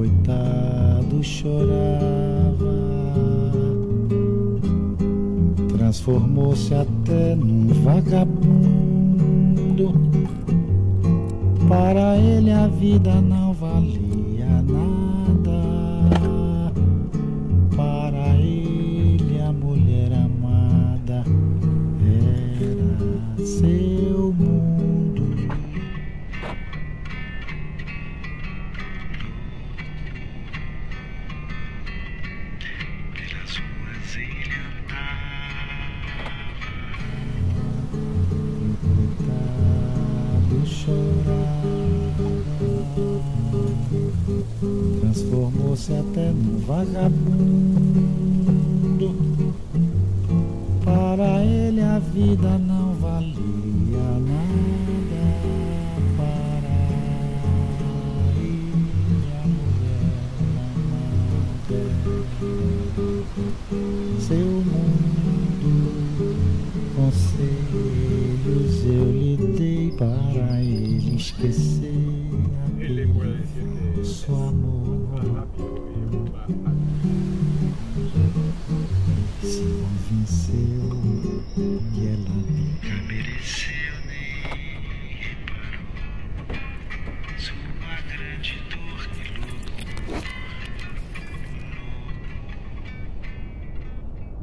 coitado chorava, transformou-se até num vagabundo. Para ele a vida não valia nada, para ele a mulher amada era seu mundo. Pelas ruas ele andava, coitado chorava, transformou-se até num vagabundo. Para ele a vida não valia nada, para ele a mulher amada seu mundo. Conselhos eu lhe dei para ele esquecer.